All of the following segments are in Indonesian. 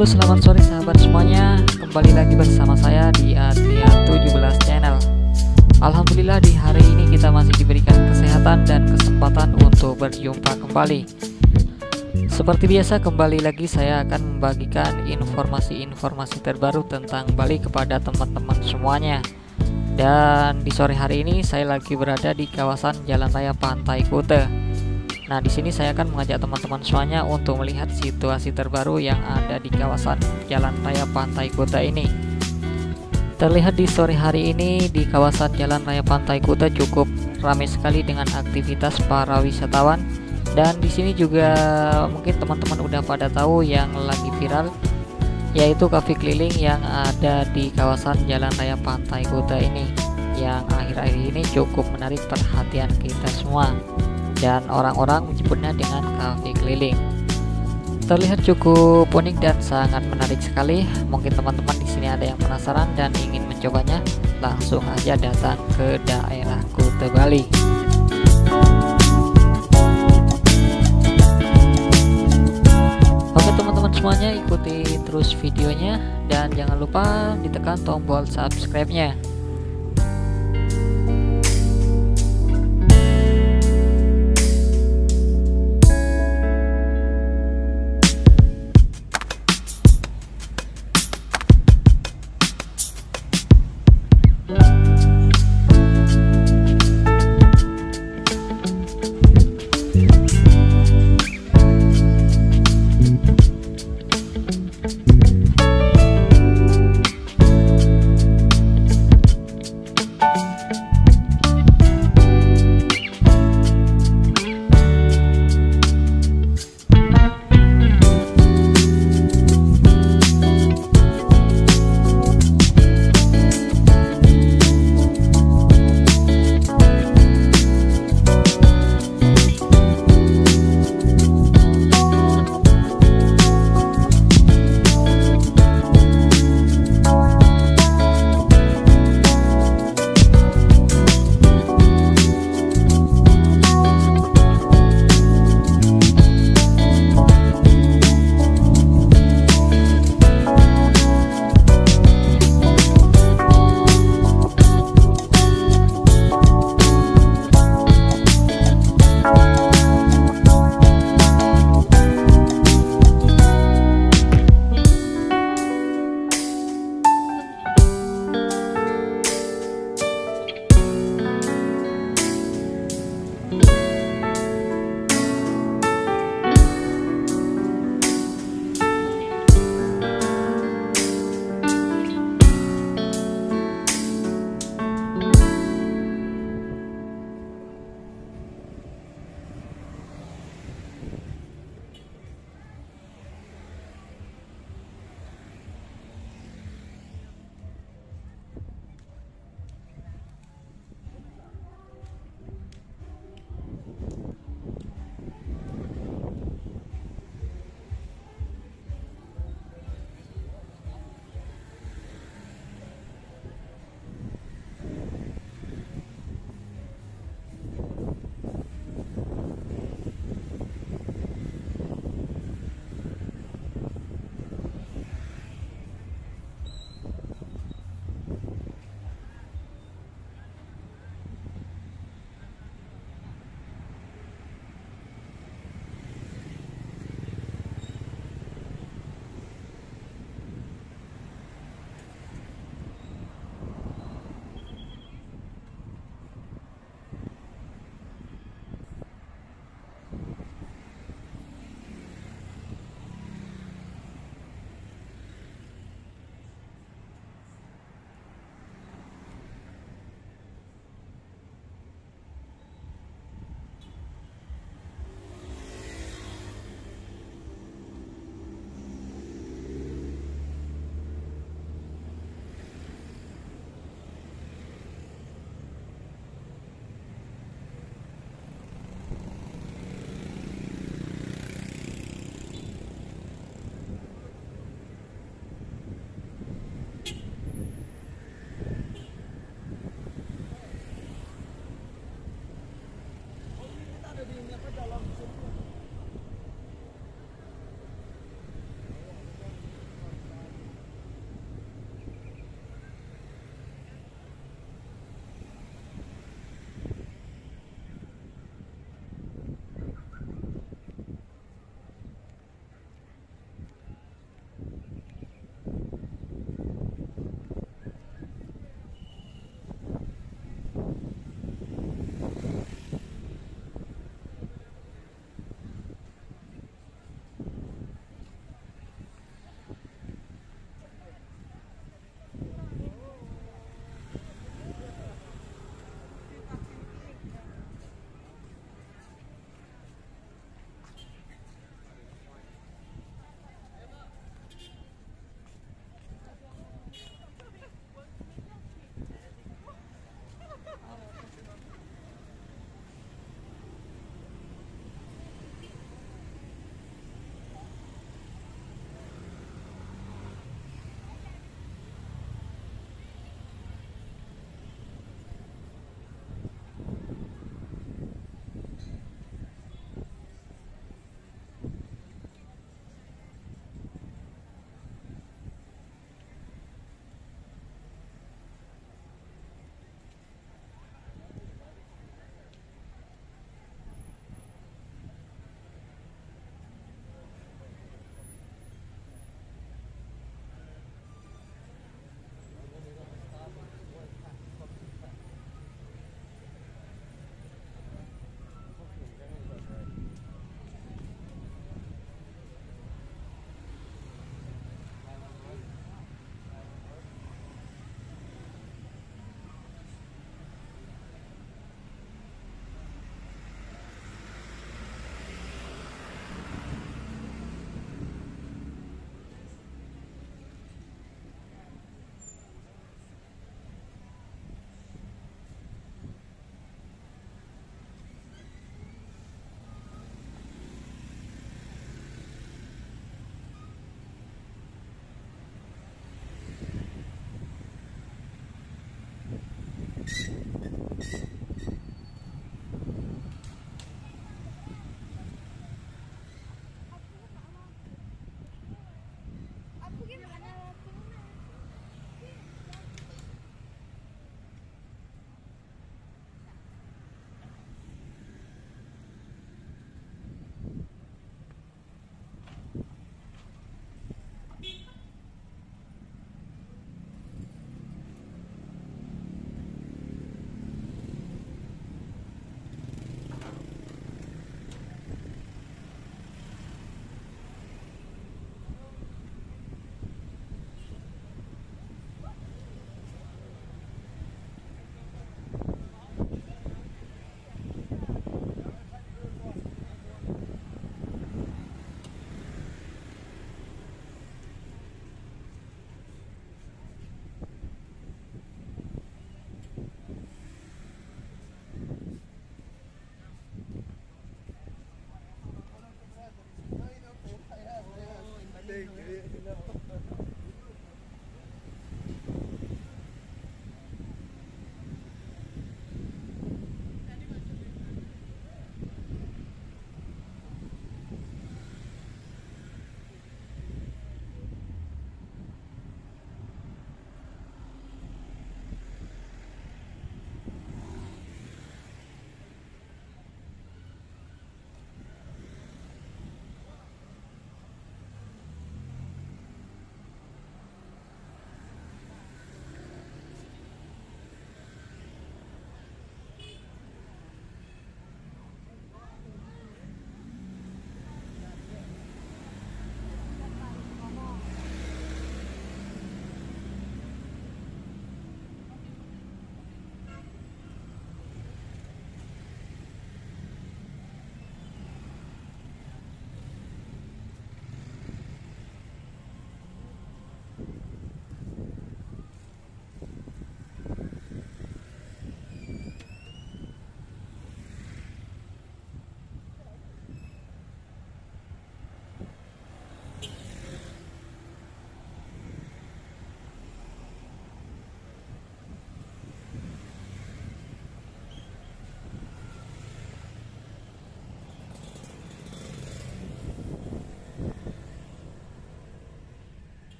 Halo, selamat sore sahabat semuanya. Kembali lagi bersama saya di Adrian 17 Channel. Alhamdulillah di hari ini kita masih diberikan kesehatan dan kesempatan untuk berjumpa kembali. Seperti biasa, kembali lagi saya akan membagikan informasi-informasi terbaru tentang Bali kepada teman-teman semuanya. Dan di sore hari ini saya lagi berada di kawasan Jalan Raya Pantai Kuta. Nah, di sini saya akan mengajak teman-teman semuanya untuk melihat situasi terbaru yang ada di kawasan Jalan Raya Pantai Kuta ini. Terlihat di sore hari ini di kawasan Jalan Raya Pantai Kuta cukup ramai sekali dengan aktivitas para wisatawan. Dan di sini juga mungkin teman-teman udah pada tahu yang lagi viral, yaitu kafe keliling yang ada di kawasan Jalan Raya Pantai Kuta ini, yang akhir-akhir ini cukup menarik perhatian kita semua. Dan orang-orang menyebutnya dengan kafe keliling. Terlihat cukup unik dan sangat menarik sekali. Mungkin teman-teman di sini ada yang penasaran dan ingin mencobanya, langsung aja datang ke daerah Kuta Bali. Oke teman-teman semuanya, ikuti terus videonya dan jangan lupa ditekan tombol subscribe-nya.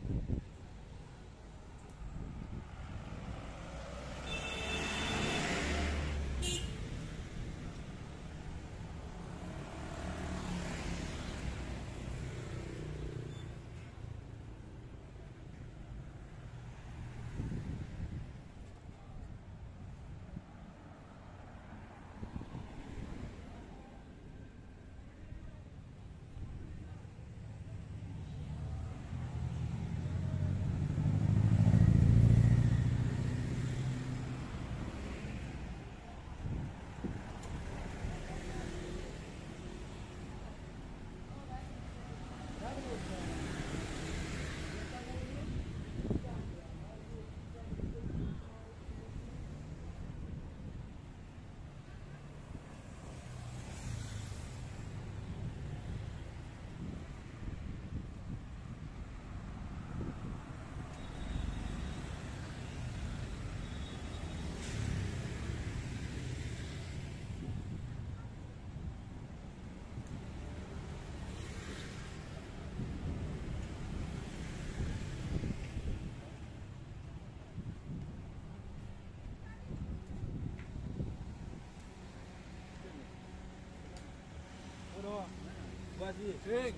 Basi, sing.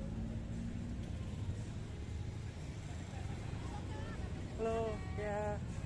Halo, ya.